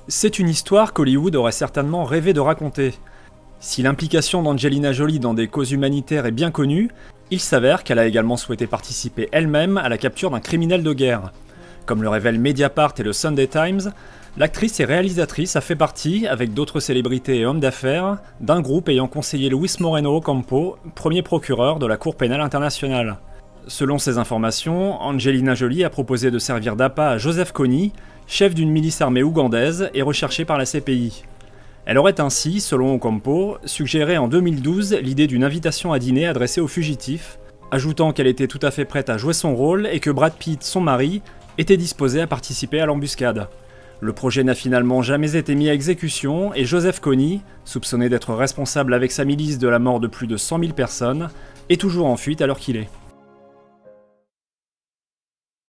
C'est une histoire qu'Hollywood aurait certainement rêvé de raconter. Si l'implication d'Angelina Jolie dans des causes humanitaires est bien connue, il s'avère qu'elle a également souhaité participer elle-même à la capture d'un criminel de guerre. Comme le révèlent Mediapart et le Sunday Times, l'actrice et réalisatrice a fait partie, avec d'autres célébrités et hommes d'affaires, d'un groupe ayant conseillé Luis Moreno Ocampo, premier procureur de la Cour pénale internationale. Selon ces informations, Angelina Jolie a proposé de servir d'appât à Joseph Kony, chef d'une milice armée ougandaise et recherché par la CPI. Elle aurait ainsi, selon Ocampo, suggéré en 2012 l'idée d'une invitation à dîner adressée aux fugitifs, ajoutant qu'elle était tout à fait prête à jouer son rôle et que Brad Pitt, son mari, était disposé à participer à l'embuscade. Le projet n'a finalement jamais été mis à exécution et Joseph Kony, soupçonné d'être responsable avec sa milice de la mort de plus de 100 000 personnes, est toujours en fuite à l'heure qu'il est.